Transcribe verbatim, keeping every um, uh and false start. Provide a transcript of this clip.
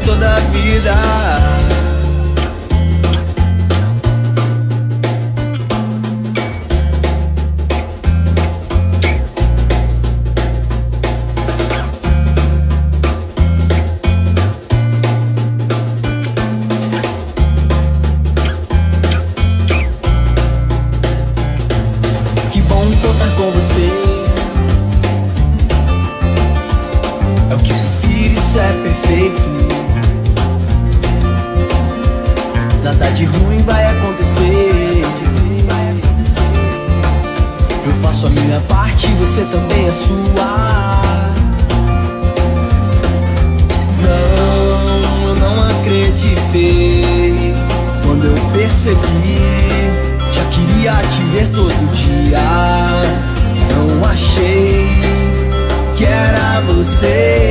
toda a vida. Que bom contar com você. É o que prefiro, isso é perfeito. Nada de ruim vai acontecer. Eu faço a minha parte, você também a sua. Não, eu não acreditei quando eu percebi. Já queria te ver todo dia. Não achei que era você.